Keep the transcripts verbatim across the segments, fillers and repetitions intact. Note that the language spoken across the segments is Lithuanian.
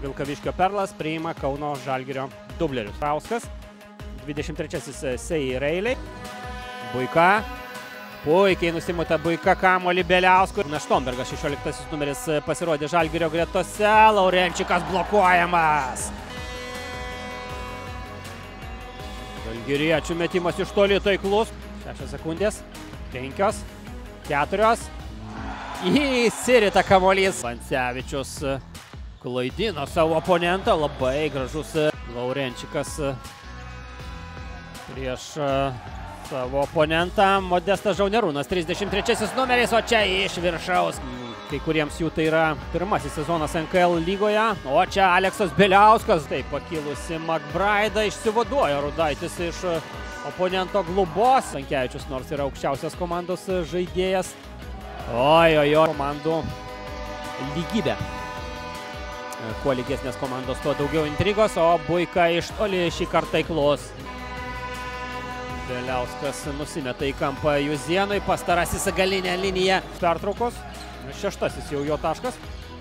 Vilkaviškio Perlas priima Kauno Žalgirio dublerius. Rauskas, dvidešimt trečiasis Sėjai Reiliai. Buika. Puikiai nusimuta Buika kamuolį Bieliauskui. Štombergas, šešioliktasis numeris, pasirodė Žalgirio gretose. Laurenčikas blokuojamas. Žalgiriečių metimas iš toli taiklus. šešios sekundės. penkios. keturios. Įsirita kamuolys. Vancevičius klaidino savo oponentą. Labai gražus Laurenčikas prieš savo oponentą. Modestas Žaunerūnas, trisdešimt trečiasis numeris, o čia iš viršaus. Kai kuriems jų tai yra pirmasis sezonas N K L lygoje. O čia Aleksas Bieliauskas. Taip, pakilusi McBride'ą išsivaduoja Rudaitis iš oponento glubos. Stankevičius nors yra aukščiausias komandos žaidėjas. Oi, oi, oi. Komandų lygybė. Kuo lygesnės komandos, tuo daugiau intrigos, o Buika iš toli šį kartą taiklus. Bieliauskas nusimeta į kampą Juzienui, pastarasis galinę liniją. Pertraukos, šeštasis jau jo taškas.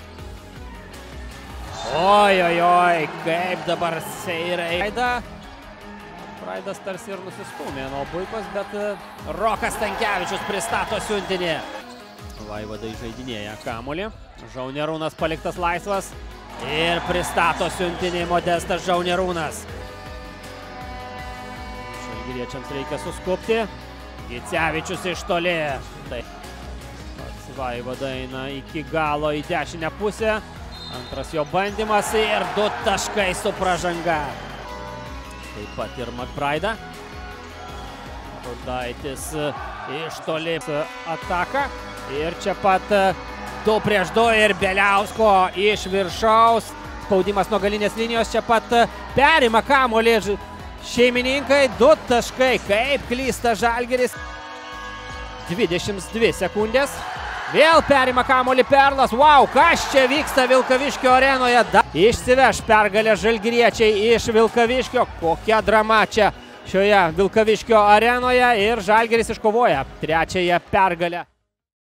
Oi, oi, oi, kaip dabar Sėjai. Praidas tarsi ir nusistumė nuo Buikos, bet Rokas Stankevičius pristato siuntinį. Vaivadai žaidinėja kamuolį. Žaunerūnas paliktas laisvas ir pristato siuntinį Modestas Žaunerūnas. Žalgiriečiams reikia suskupti. Gicevičius iš toli. Taip. Pats Vaivada eina iki galo į dešinę pusę. Antras jo bandymas ir du taškai su pražanga. Taip pat ir McBride'ą. Rudaitis iš toli ataka. Ir čia pat du prieš du ir Bieliausko iš viršaus. Spaudimas nuo galinės linijos, čia pat perima kamuolį šeimininkai. Du taškai, kaip klysta Žalgiris. dvidešimt dvi sekundės. Vėl perima kamuolį Perlas. Wow, kas čia vyksta Vilkaviškio arenoje. Išsiveš pergalę žalgiriečiai iš Vilkaviškio. Kokia drama čia šioje Vilkaviškio arenoje. Ir Žalgiris iškovoja trečiąją pergalę.